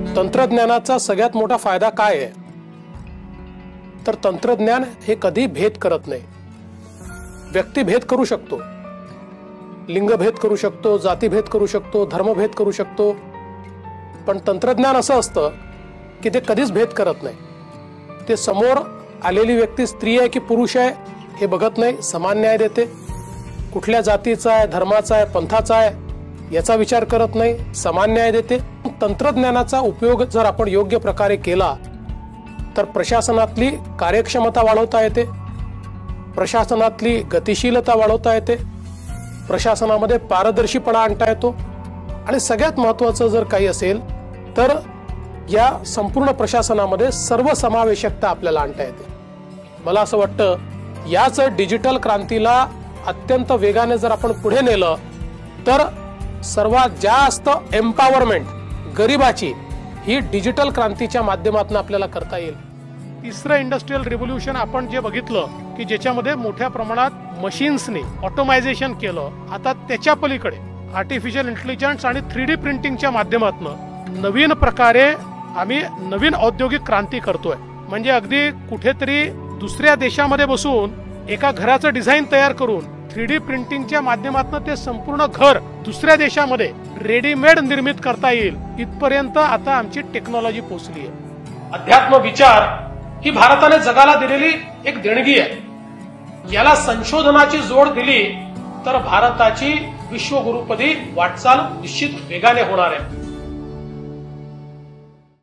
तंत्रज्ञानाचा सगळ्यात मोठा फायदा काय आहे तर तंत्रज्ञान हे कधी भेद करत नाही. व्यक्तिभेद करू शकतो, लिंगभेद करू शकतो, जातीभेद करू शकतो, धर्मभेद करू शकतो, पण तंत्रज्ञान असं असतं की ते कधीच भेद करत नाही. ते समोर आलेली व्यक्ती स्त्री आहे की पुरुष आहे हे बघत नाही, समान न्याय देते. कुठल्या जातीचा आहे, धर्माचा आहे, पंथाचा आहे याचा विचार करत नाही, समान न्याय देते. तंत्रज्ञानाचा उपयोग जर आपण योग्य प्रकारे केला तर प्रशासनातली कार्यक्षमता वाढवता येते, प्रशासनातली गतिशीलता वाढवता येते, प्रशासनामध्ये पारदर्शीपणा आणता येतो आणि सगळ्यात महत्त्वाचं जर काही असेल तर या संपूर्ण प्रशासनामध्ये सर्वसमावेशकता आपल्याला आणता येते. मला असं वाटतं याच डिजिटल क्रांतीला अत्यंत वेगाने जर आपण पुढे नेलं तर सर्वात जास्त एम्पॉवरमेंट गरिबाची ही डिजिटल क्रांतीच्या माध्यमातून आपल्याला करता येईल. तिसरं इंडस्ट्रियल रिव्होल्यूशन आपण जे बघितलं की ज्याच्यामध्ये मोठ्या प्रमाणात मशीन्सने ऑटोमायझेशन केलं, आता त्याच्या पलीकडे आर्टिफिशियल इंटेलिजन्स आणि 3D प्रिंटिंगच्या माध्यमातून नवीन प्रकारे आम्ही नवीन औद्योगिक क्रांती करतोय. म्हणजे अगदी कुठेतरी दुसऱ्या देशामध्ये बसून एका घराचं डिझाईन तयार करून 3D प्रिंटिंगच्या माध्यमातून ते संपूर्ण घर दुसऱ्या देशामध्ये रेडीमेड निर्मित करता येईल इथपर्यंत आता आमची टेक्नॉलॉजी पोहोचली आहे. अध्यात्म विचार ही भारताने जगाला दिलेली एक देणगी आहे. याला संशोधनाची जोड दिली तर भारताची विश्वगुरुपदी वाटचाल निश्चित वेगाने होणार आहे.